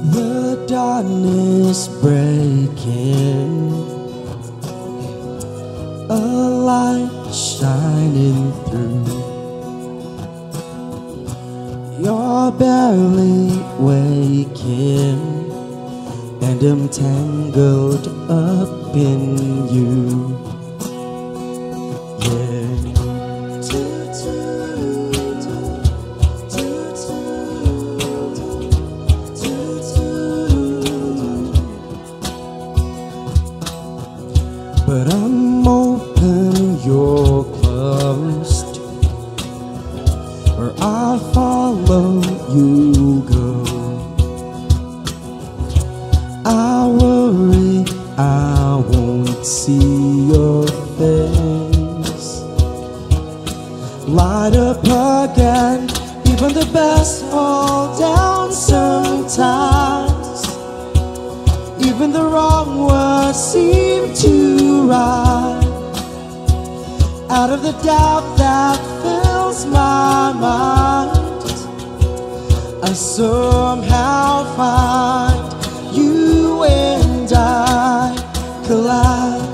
The dawn is breaking, a light shining through. You're barely waking, and I'm tangled up in you. Yeah. But I'm open, you're closed, where I follow you go. I worry I won't see your face light up again. Even the best fall down sometimes. Even the wrong words seem to rise out of the doubt that fills my mind. I somehow find you and I collide.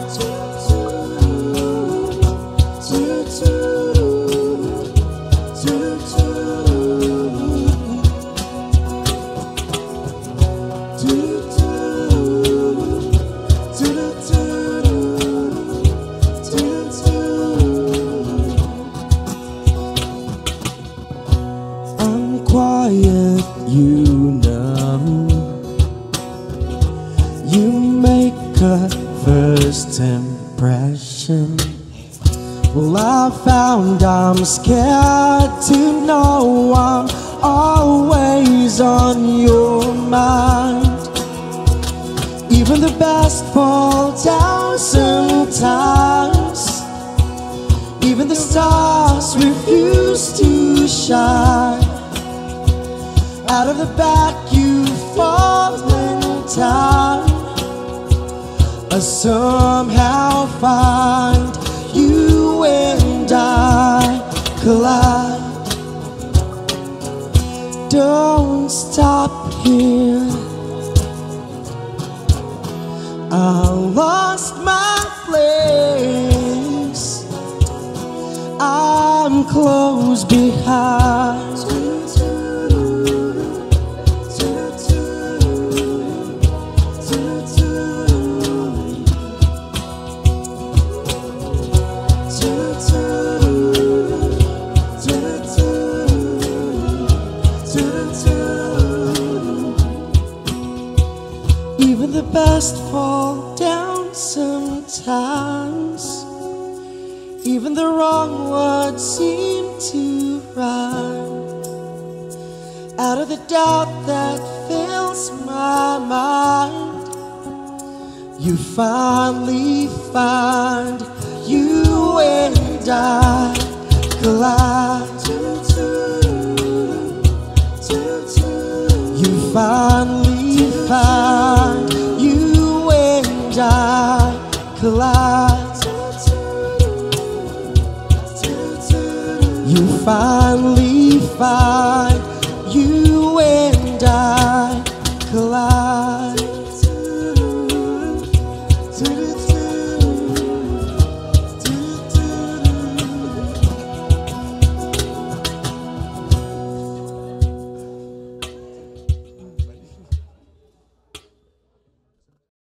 I'm quiet, you know. You make a first impression. Well, I found I'm scared to know I'm always on your mind. Even the best fall down sometimes. Even the stars refuse to shine. Out of the back you fall in time. I somehow find you and I collide. Don't stop here. I lost my place. I'm close behind. Even the best fall down sometimes. Even the wrong words seem to rhyme out of the doubt that fills my mind. You finally find you and I collide. You finally find you and I collide. You finally find you and I collide.